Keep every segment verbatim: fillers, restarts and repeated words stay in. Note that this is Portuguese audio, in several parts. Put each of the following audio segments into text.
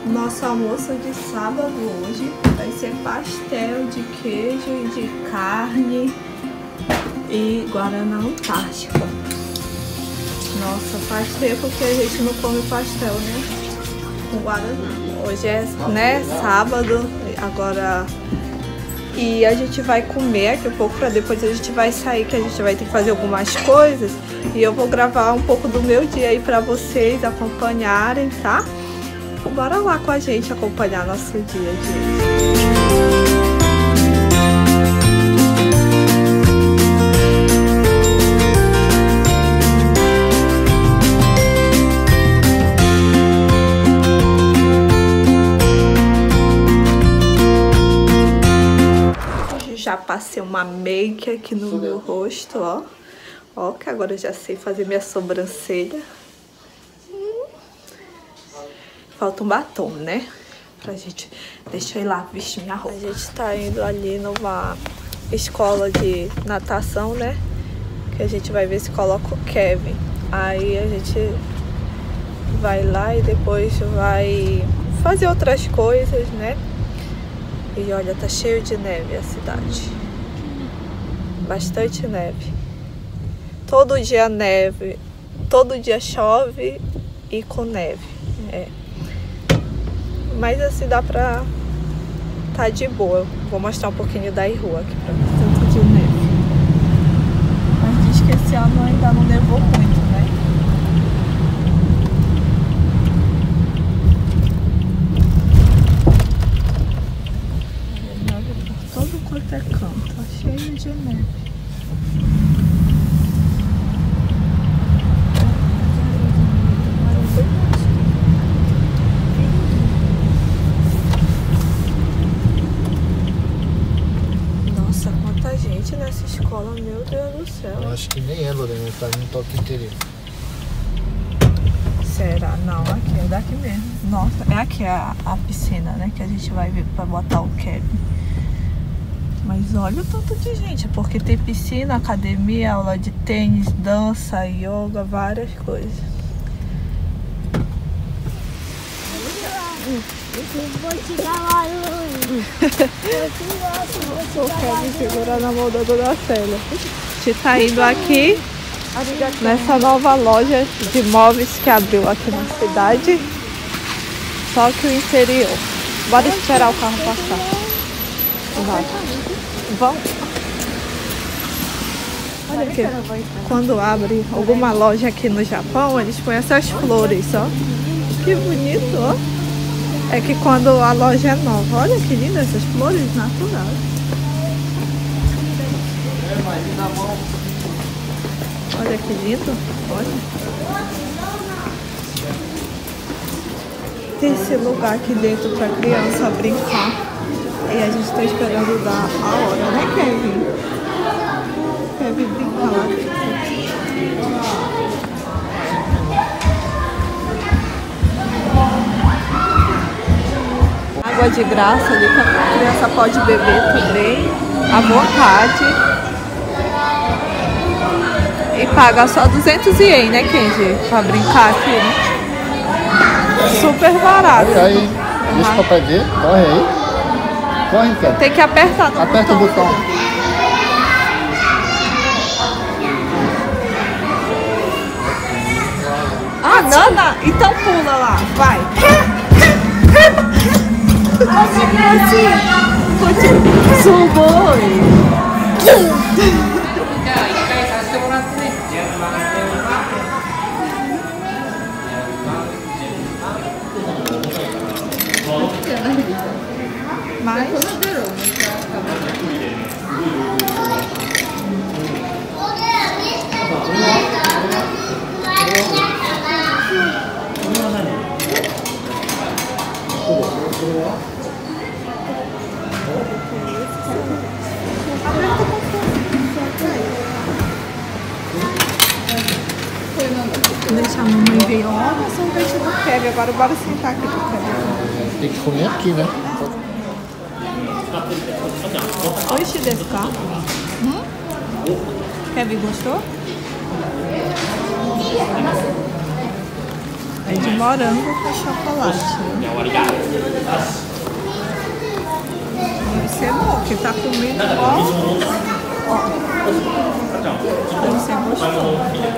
Nosso almoço de sábado hoje vai ser pastel de queijo e de carne e guaraná antártico. Nossa, faz tempo que a gente não come pastel, né? Com guaraná. Hoje é, né, sábado, agora... E a gente vai comer daqui a pouco, pra depois a gente vai sair, que a gente vai ter que fazer algumas coisas. E eu vou gravar um pouco do meu dia aí pra vocês acompanharem, tá? Então, bora lá com a gente acompanhar nosso dia de hoje. Já passei uma make aqui no meu rosto, ó. Ó, que agora eu já sei fazer minha sobrancelha. Hum. Falta um batom, né? Pra gente... Deixa eu ir lá vestir minha roupa. A gente tá indo ali numa escola de natação, né? Que a gente vai ver se coloca o Kevin. Aí a gente vai lá e depois vai fazer outras coisas, né? E olha, tá cheio de neve a cidade. Bastante neve. Todo dia neve. Todo dia chove e com neve. É. Mas assim dá pra tá de boa. Vou mostrar um pouquinho da rua aqui pra ver tanto de neve. Mas diz que esse ano ainda não nevou muito, né? Todo quanto é canto, tá cheio de neve. Nossa, quanta gente nessa escola, meu Deus do céu. Eu acho que nem é, Lorena, tá no toque interior. Será? Não, aqui é daqui mesmo. Nossa, é aqui a, a piscina, né? Que a gente vai ver pra botar o Kevin. Mas olha o tanto de gente, porque tem piscina, academia, aula de tênis, dança, yoga, várias coisas. Vou te dar O Kevin segurando a mão da dona Célia. A gente tá indo aqui nessa nova loja de móveis que abriu aqui na cidade. Só que o interior. Bora esperar o carro passar. Vai. Vamos. Olha aqui, quando abre alguma loja aqui no Japão, eles põem essas flores, ó. Que bonito, ó. É que quando a loja é nova, olha que linda essas flores naturais. Olha que lindo, olha. Tem esse lugar aqui dentro pra criança brincar. E a gente tá esperando dar a hora, né, Kevin? Kevin brincar lá dentro. Água de graça ali que a criança pode beber também, à vontade. E paga só duzentos ienes, né, Kenji? Pra brincar aqui, né? Super barato. Olha aí, deixa o papai ver, corre aí. Corre, cara. Tem que apertar no Aperta botão. o botão. Ah, Nana, então pula lá, vai. Suboi. Mais? Deixa a mamãe ver. Olha, sorvete do Kevin. Agora bora sentar aqui pro Kevin. Tem que comer aqui, né? Oishi desu ka? Hum? Kevin gostou? É de morango com chocolate. Deve ser bom, porque tá comendo igual. Ó. Deve ser gostoso.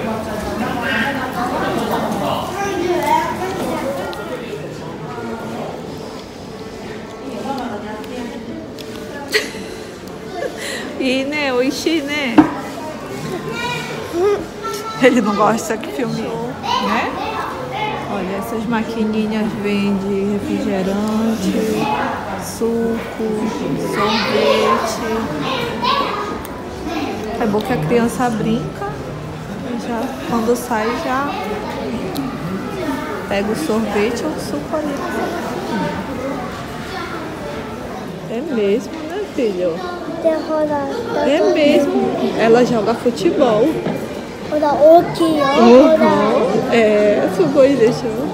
E né, oishi, né? Ele não gosta que filme, né? Olha, essas maquininhas vendem refrigerante, suco, sorvete. É bom que a criança brinca e já, quando sai já pega o sorvete ou o suco ali. É mesmo, né, filho? É mesmo. Ela joga futebol. Uhum. É, sugoi deixou.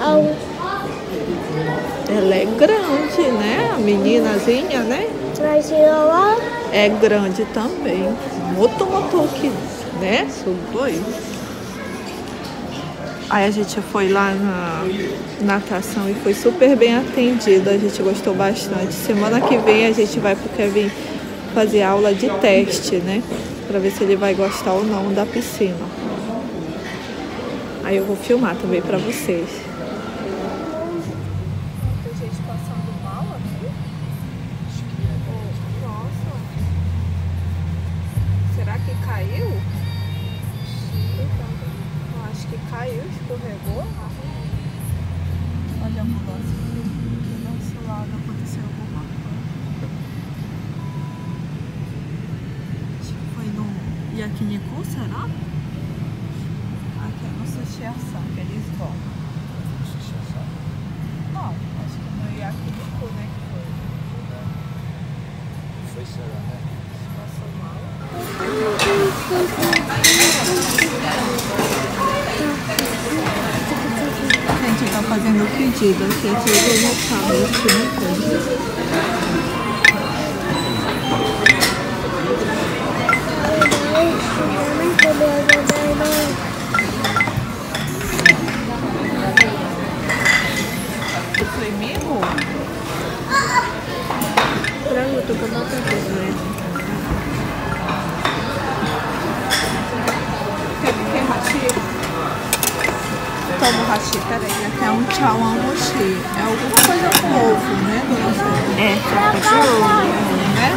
Ela é grande, né? A meninazinha, né? É grande também. Muito motoque, né? Sugoi. Aí a gente foi lá na natação e foi super bem atendido. A gente gostou bastante. Semana que vem a gente vai pro Kevin fazer aula de teste, né? Pra ver se ele vai gostar ou não da piscina. Aí eu vou filmar também pra vocês. Tem gente passando mal aqui? Nossa. Será que caiu? Eu acho que caiu, escorregou. Olha a ambulância aqui. Do nosso lado aconteceu alguma coisa. Acho que foi no Yakiniku, será? Aqui é no Sushi-asan que eles vão. Sushi-asan? Não, acho que no Yakiniku, né? Que foi. Foi, será, né? Passou mal. A gente tá fazendo o pedido aqui, é tudo no tablet, né? Foi mesmo? Frango, tô com uma coisa, né? Quer que hashi? Toma o hashi, peraí. Aqui é um chawan mochi. É alguma coisa com ovo, né, dona Sônia? É, sopa de ovo, né?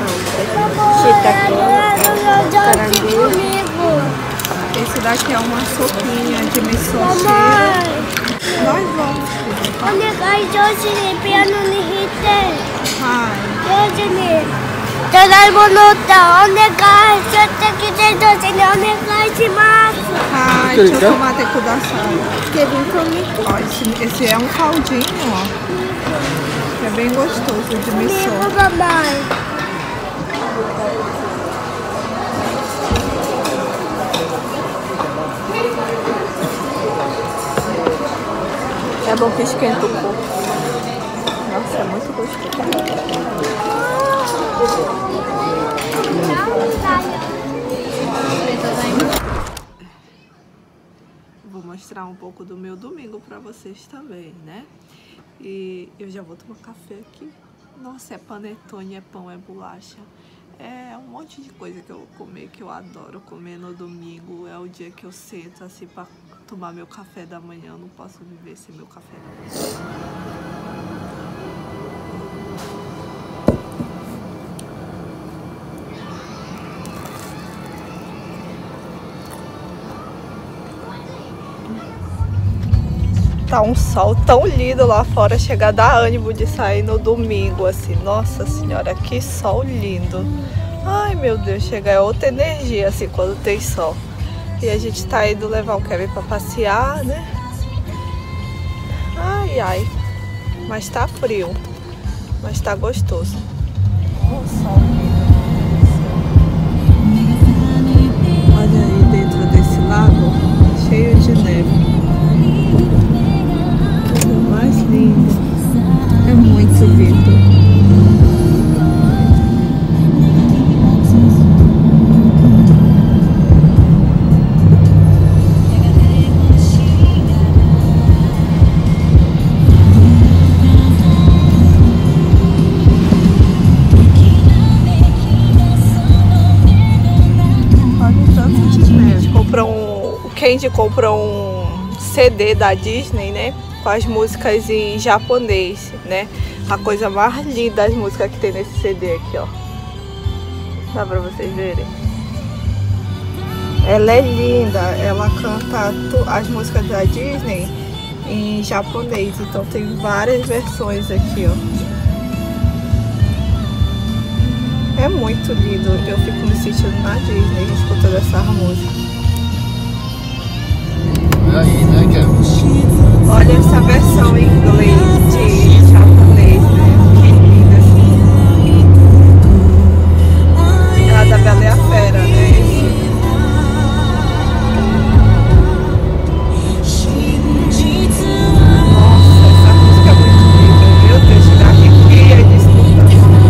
comigo. Esse daqui é uma sopinha de misoshi. Nós vamos. Onegai, Joji ni piano ni hite. Ai. Joji ni doraemon no uta. Onegai, shoteki de Joji ni onegai shimasu. Ai, chotomate kudasai. Kevin comigo. Ó, esse, esse é um caldinho, ó. Que é bem gostoso de miso. Comigo, papai. É bom que esquenta o corpo. Nossa, é muito gostoso. Vou mostrar um pouco do meu domingo pra vocês também, né? E eu já vou tomar café aqui. Nossa, é panetone, é pão, é bolacha. É um monte de coisa que eu vou comer, que eu adoro comer no domingo. É o dia que eu sento assim pra tomar meu café da manhã. Eu não posso viver sem meu café da manhã. Tá um sol tão lindo lá fora, chega a dar ânimo de sair no domingo, assim. Nossa senhora, que sol lindo. Ai, meu Deus, chega é outra energia, assim, quando tem sol. E a gente tá indo levar o Kevin pra passear, né? Ai, ai. Mas tá frio. Mas tá gostoso. Olha o sol lindo. Olha aí dentro desse lago, cheio de neve. Mais lindo, é muito lindo. Kendi comprou um C D da Disney, né? Com as músicas em japonês, né? A coisa mais linda das músicas que tem nesse C D aqui, ó. Dá pra vocês verem? Ela é linda, ela canta as músicas da Disney em japonês, então tem várias versões aqui, ó. É muito lindo, eu fico me sentindo na Disney escutando essa música. Aí, né, Kevin? Olha essa versão em inglês de japonês, né? Que linda assim. É a da Bela e a Fera, né? Nossa, essa música é muito linda. Meu Deus, me arrepia de escutar.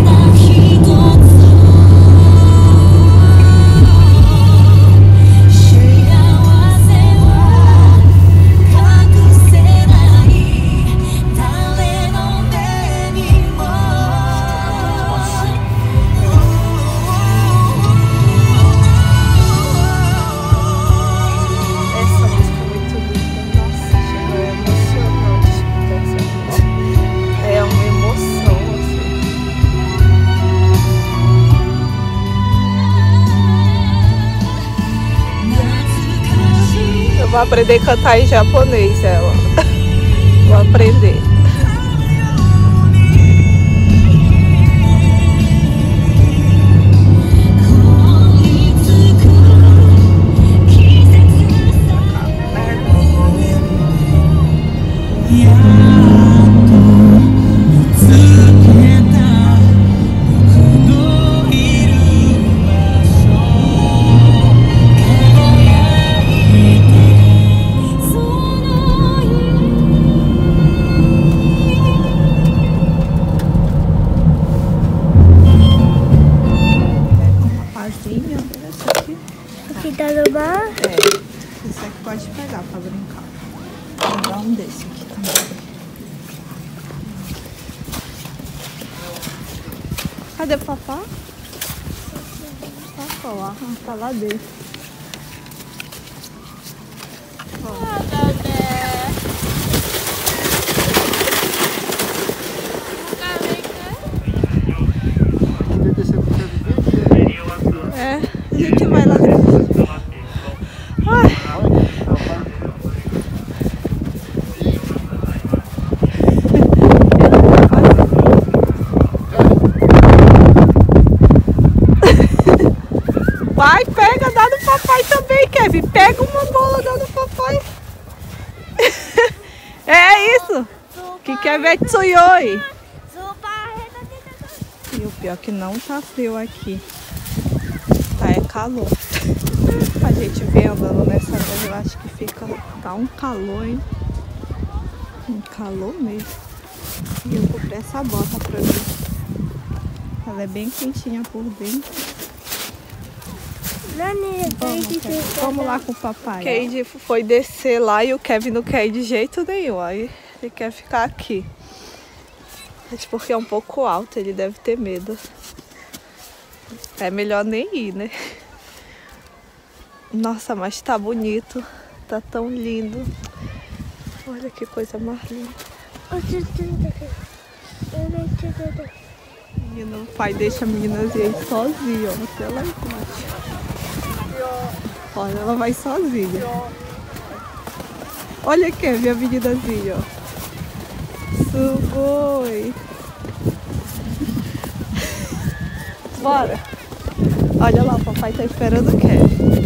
Vou aprender a cantar em japonês, ela. Vou aprender. É, esse aqui pode pegar pra brincar. Vou dar um desse aqui também. Cadê o papá? Papá lá, tá lá dentro. É, a gente vai lá dentro. Ai. Vai, pega, dá no papai também, Kevin. Pega uma bola, dá no papai. É isso. Que Kevin é tsuyoi. E o pior que não tá frio aqui. Tá, é calor. A gente vem andando nessa rua, eu acho que fica... Tá um calor, hein? Um calor mesmo. E eu comprei essa bota pra mim. Ela é bem quentinha por dentro. Vamos, vamos lá com o papai. O Kendi foi descer lá e o Kevin não quer ir de jeito nenhum. Aí ele quer ficar aqui. Mas porque é um pouco alto, ele deve ter medo. É melhor nem ir, né? Nossa, mas tá bonito. Tá tão lindo. Olha que coisa mais linda. Menino, o pai deixa a meninazinha aí sozinha, ó. Até lá embaixo. Olha, ela vai sozinha. Olha aqui, a minha meninazinha, ó. Sugoi. Bora. Olha lá, o papai tá esperando o Kevin.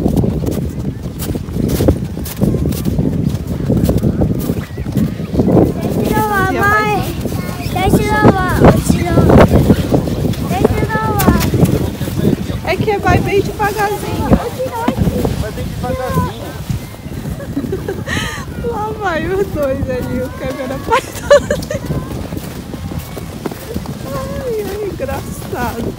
É que vai bem devagarzinho. Vai bem devagarzinho. Lá vai os dois ali, o Kevin era apaixonado. Ai, é engraçado.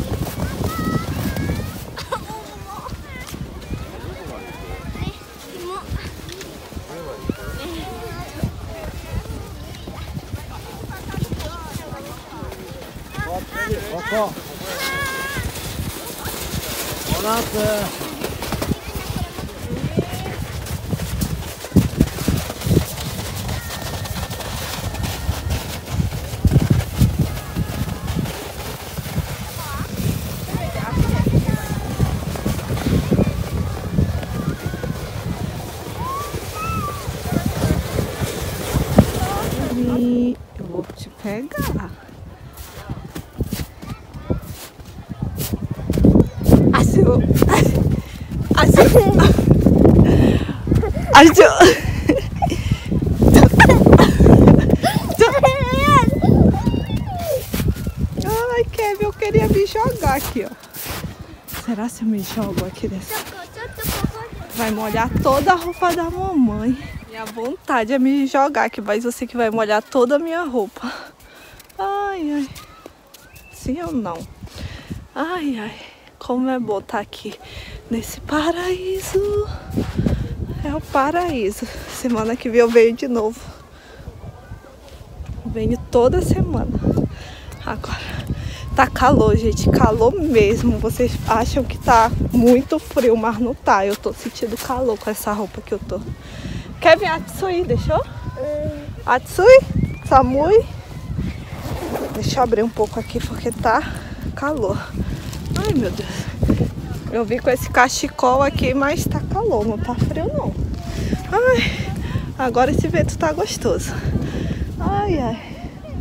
Ó, Olá, pegar. Achou? Achou? Achou? Ai, Kevin, eu queria me jogar aqui, ó. Será que eu me jogo aqui desse? Vai molhar toda a roupa da mamãe. Minha vontade é me jogar aqui, mas eu sei que vai molhar toda a minha roupa. Ai, ai. Sim ou não? Ai, ai. Como é bom estar aqui nesse paraíso. É o paraíso. Semana que vem eu venho de novo. Eu venho toda semana. Agora, tá calor, gente. Calor mesmo. Vocês acham que tá muito frio, mas não tá. Eu tô sentindo calor com essa roupa que eu tô. Kevin, Atsui, deixou? Hum. Atsui? Samui? Deixa eu abrir um pouco aqui porque tá calor. Ai, meu Deus. Eu vim com esse cachecol aqui, mas tá calor, não tá frio não. Ai, agora esse vento tá gostoso. Ai, ai.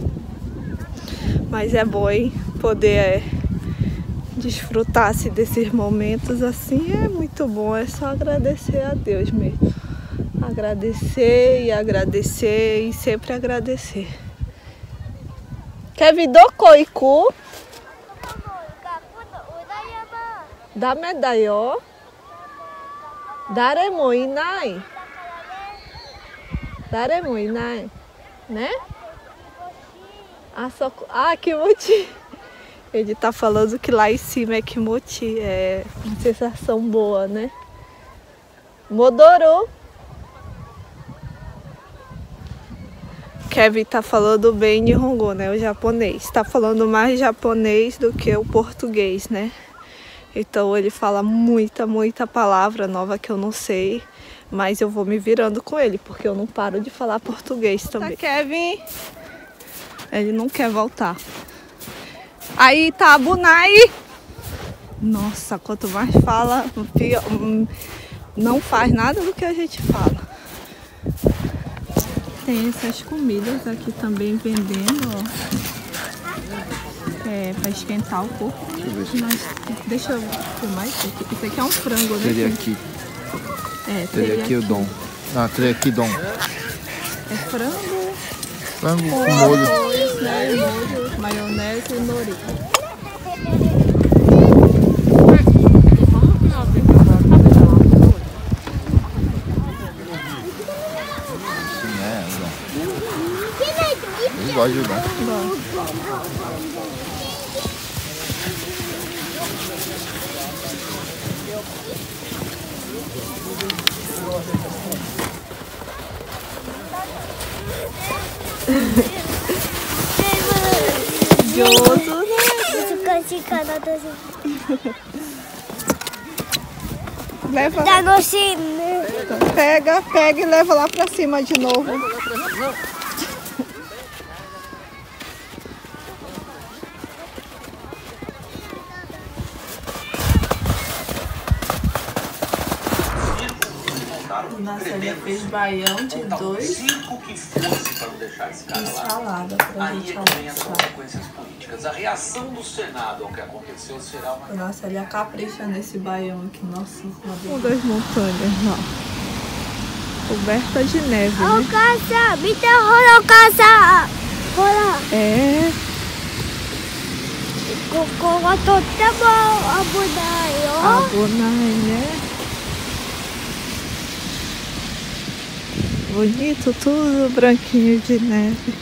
Mas é bom, hein? Poder é, desfrutar-se desses momentos assim é muito bom. É só agradecer a Deus mesmo. Agradecer e agradecer e sempre agradecer. Kevin Dokoiku? Dame da yo. Dare mo inai. Dare mo inai. Né? Ah, só... ah, kimochi. Ele tá falando que lá em cima é kimochi. É uma sensação boa, né? Modoru. Kevin tá falando bem Nihongo, né? O japonês. Tá falando mais japonês do que o português, né? Então ele fala muita, muita palavra nova que eu não sei. Mas eu vou me virando com ele, porque eu não paro de falar português também. Tá, Kevin? Ele não quer voltar. Aí tá a Bunai. Nossa, quanto mais fala, pior, não faz nada do que a gente fala. Tem essas comidas aqui também vendendo, ó. É, pra esquentar o corpo. Deixa eu ver se... Mas, deixa eu filmar isso aqui. Isso aqui é um frango, né? Teriyaki. É, teriyaki udon. Ah, teriyaki udon. É frango. Frango com molho. Arroz, né? Molho, maionese e nori. Eu gosto de udon. Gostoso, né? Leva. Pega, pega e leva lá pra cima de novo. Nossa, ele fez baião de dois e salada pra gente almoçar. A reação do Senado ao que aconteceu será uma... Nossa, ele capricha nesse baião aqui. Nossa, uma das montanhas, ó. Coberta de neve, né? O casa, me derrora o casa. Olha. É. Coco wa totemo abunai, ó. Abunai, né? Bonito, tudo branquinho de neve.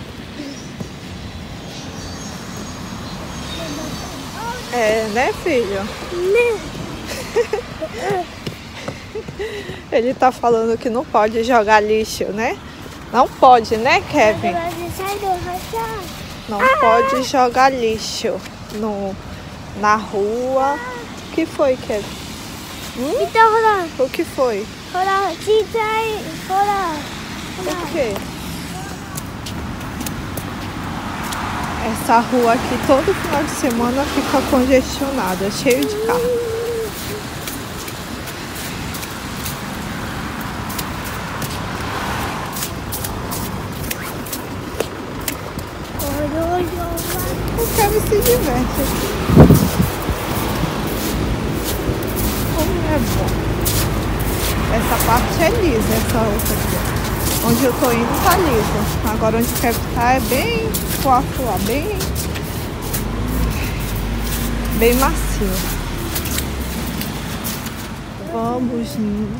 É, né, filho? Ele tá falando que não pode jogar lixo, né? Não pode, né, Kevin? Não pode jogar lixo no, na rua. O que foi, Kevin? Hum? O que foi? O quê? Essa rua aqui todo final de semana fica congestionada, cheio de carro. O Kevin se diverte aqui. Como é bom. Essa parte é lisa, essa outra aqui. Onde eu tô indo tá lisa. Agora onde o Kevin tá é bem fofo lá, bem, bem macio. Vamos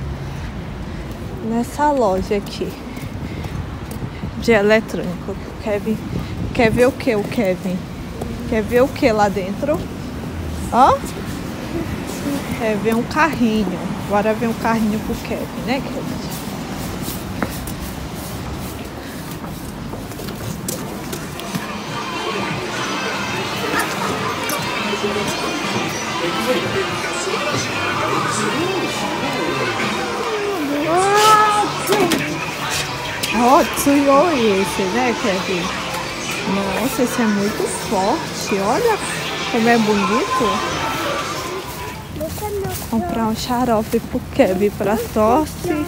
nessa loja aqui de eletrônico. O Kevin quer ver o que, o Kevin? Quer ver o que lá dentro? Ó, quer ver um carrinho. Agora vem um carrinho pro Kevin, né, Kevin? Ó, tsuyo esse, né, Kevin? Nossa, esse é muito forte. Olha como é bonito. Comprar um xarope pro Kevin pra tosse.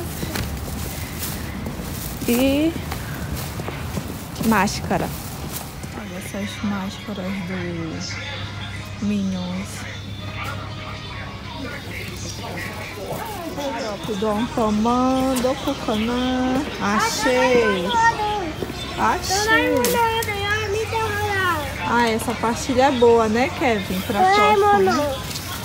E máscara. Olha essas máscaras dos Minions. Xarope do Antoman, do Cucanã. Achei. Achei. Ah, essa pastilha é boa, né, Kevin? Pra tosse, né?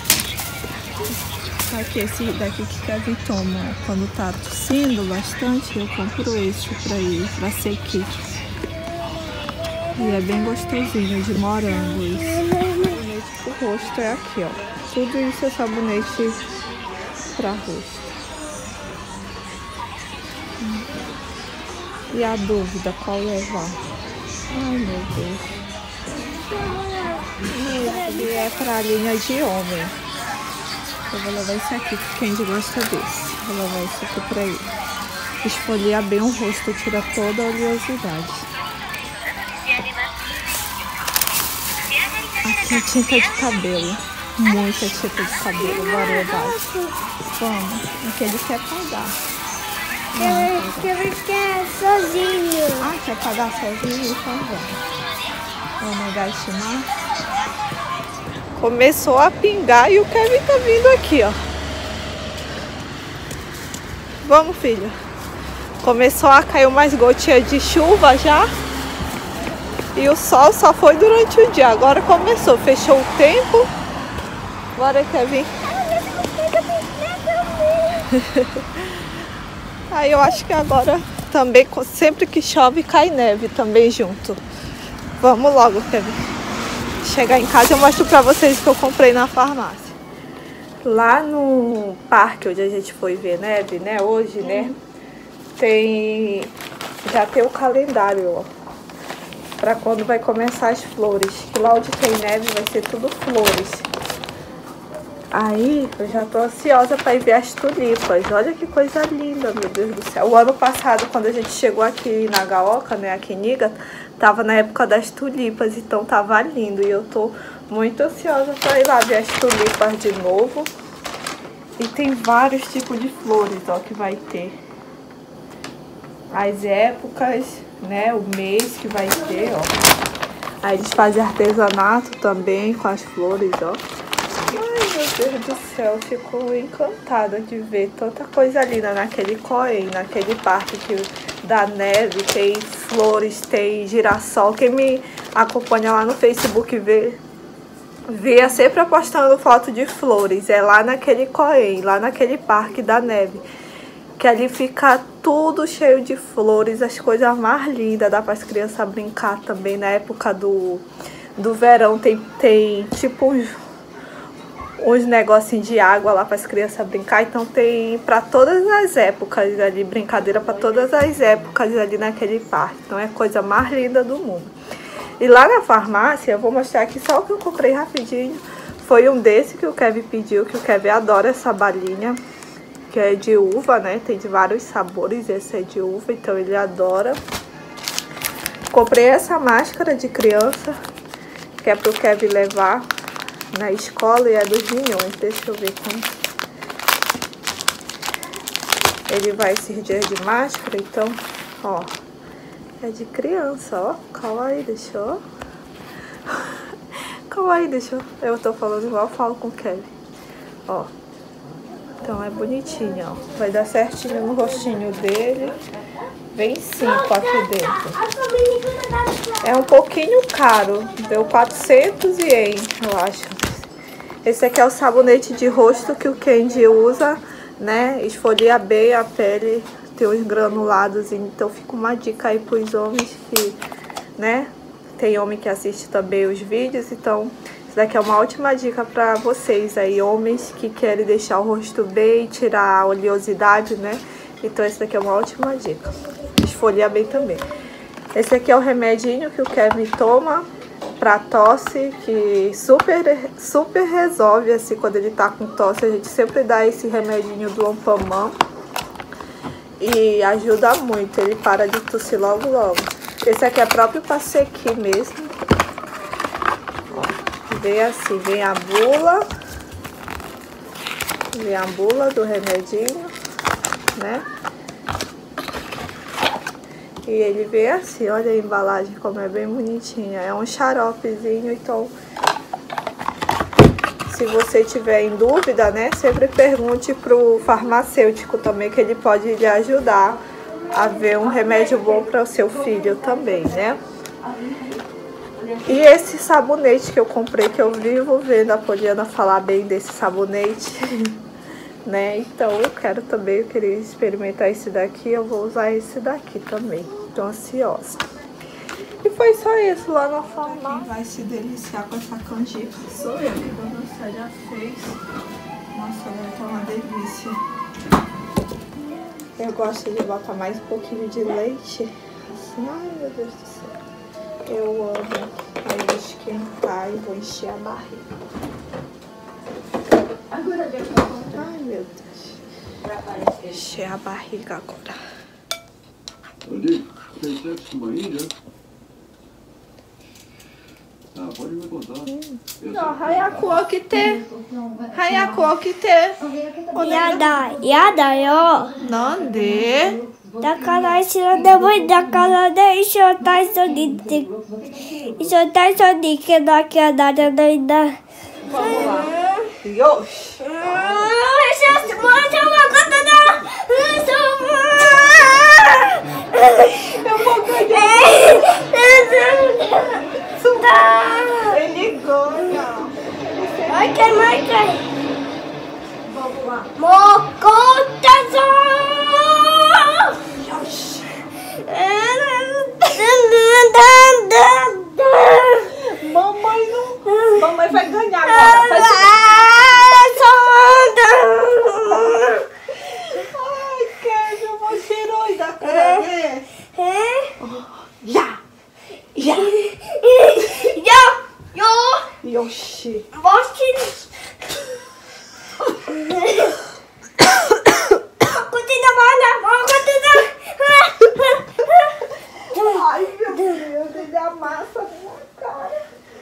Aqui, esse daqui que Kevin toma quando tá tossindo bastante, eu compro esse pra ele, pra sequir. E é bem gostosinho, de morango isso. Sabonete pro rosto é aqui, ó. Tudo isso é sabonete pra rosto. E a dúvida, qual levar? Ai, meu Deus. Esse é pra linha de homem. Eu vou levar esse aqui, porque a gente gosta desse. Vou levar esse aqui pra ele. Esfoliar bem o rosto, tira toda a oleosidade. Aqui é tinta de cabelo. Muita tinta de cabelo, variedade. Vamos, aqui ele quer pagar. Eu quero sozinho. Ah, quer pagar sozinho? Então vamos. Vamos gastar mais. Começou a pingar e o Kevin tá vindo aqui, ó. Vamos, filho. Começou a cair umas gotinhas de chuva já. E o sol só foi durante o dia. Agora começou, fechou o tempo. Bora, Kevin. Aí eu acho que agora também, sempre que chove, cai neve também junto. Vamos logo, Kevin. Chegar em casa eu mostro pra vocês o que eu comprei na farmácia. Lá no parque onde a gente foi ver neve, né, hoje, né, tem, já tem o calendário, ó, pra quando vai começar as flores. Que lá onde tem neve vai ser tudo flores. Aí eu já tô ansiosa pra ir ver as tulipas. Olha que coisa linda, meu Deus do céu. O ano passado, quando a gente chegou aqui na Gaoka, né, aqui em Niga, tava na época das tulipas, então tava lindo. E eu tô muito ansiosa pra ir lá ver as tulipas de novo. E tem vários tipos de flores, ó, que vai ter. As épocas, né, o mês que vai ter, ó. Aí eles fazem artesanato também com as flores, ó. Ai, meu Deus do céu, fico encantada de ver tanta coisa linda naquele Koen, naquele parque que da neve, tem flores, tem girassol. Quem me acompanha lá no Facebook vê, vê sempre postando foto de flores. É lá naquele Koen, lá naquele parque da neve, que ali fica tudo cheio de flores, as coisas mais lindas. Dá para as crianças brincar também. Na época do, do verão tem, tem tipo uns, uns negocinhos de água lá para as crianças brincar. Então tem para todas as épocas ali, brincadeira para todas as épocas ali naquele parque. Então é a coisa mais linda do mundo. E lá na farmácia, eu vou mostrar aqui só o que eu comprei rapidinho. Foi um desse que o Kevin pediu, que o Kevin adora essa balinha, que é de uva, né? Tem de vários sabores, esse é de uva, então ele adora. Comprei essa máscara de criança, que é pro Kevin levar na escola, e é dos Minions. Deixa eu ver como ele vai esses dias de máscara, então, ó, é de criança, ó. Calma aí, deixa eu... Calma aí, deixa eu... Eu tô falando igual eu falo com o Kelly. Ó. Então é bonitinho, ó. Vai dar certinho no rostinho dele. Vem cinco aqui dentro. É um pouquinho caro. Deu quatrocentos ienes, eu acho. Esse aqui é o sabonete de rosto que o Kendi usa, né? Esfolia bem a pele, tem uns granulados. Então fica uma dica aí pros homens que, né? Tem homem que assiste também os vídeos, então isso daqui é uma ótima dica pra vocês aí, homens que querem deixar o rosto bem, tirar a oleosidade, né? Então esse daqui é uma ótima dica. Esfolia bem também. Esse aqui é o remedinho que o Kevin toma pra tosse, que super, super resolve, assim, quando ele tá com tosse. A gente sempre dá esse remedinho do Ampamã e ajuda muito, ele para de tossir logo logo. Esse aqui é próprio pra sequer mesmo. Vem assim, vem a bula. Vem a bula do remedinho, né? E ele vem assim, olha a embalagem como é bem bonitinha. É um xaropezinho, então se você tiver em dúvida, né, sempre pergunte pro farmacêutico também, que ele pode lhe ajudar a ver um remédio bom para o seu filho também, né? E esse sabonete que eu comprei, que eu vivo vendo a Poliana falar bem desse sabonete, né? Então eu quero também, eu queria experimentar esse daqui, eu vou usar esse daqui também. Tô ansiosa. E foi só isso lá na farmácia. Quem vai se deliciar com essa canjica sou eu, que a Dona já fez. Nossa, vai estar uma delícia. Eu gosto de botar mais um pouquinho de leite. Assim, ai meu Deus do céu. Eu amo. Aí eu vou esquentar e vou encher a barriga. Ai meu Deus. Encher a barriga agora. Ali, tem sexo com uma índia? Ah, pode me contar. Não, Hayako okite. Hayako okite. Yada, yada yo. Nande? だから一緒でもいいだからね、一緒体操に行って一緒体操に行けなきゃなれないんだ。うん、よし。うん、よし、もうちょっと分かったな。うん、そう。Eu vou ganhar. Ele ganha. Vai, cai, vai, cai. Vamos lá. Mocotazo. Mamãe não... Mamãe vai ganhar agora. Faz... Ai, Kevin, eu vou tirar da cara dele. Já! Já! Já! Já! Yoshi. Yoshi. Ai, meu Deus, ele amassa a minha cara.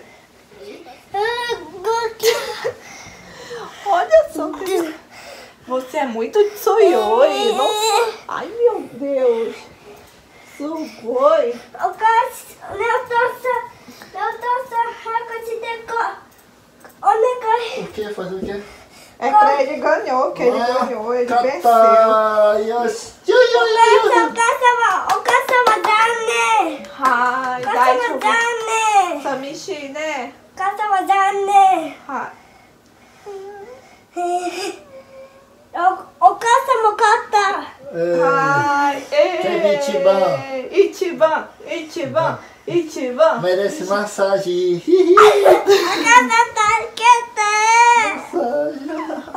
Olha só. Você é muito tsuioi. Não... Ai, meu Deus. Sugoi. O caso, eu tô eu tô só O que? Fazer o quê? É pra ele ganhou, que ele Ah, ganhou, ele kata, venceu. yoshi. O caso, o caso dá né? Ai, O dai, caso dá né? Samishi, né? O caso dá né? Ai. O o caso mo kata. Ai, Kevin Ichiban. Ichiban, Ichiban, Ichiban. Merece massagem. A casa tá quieta. Massagem.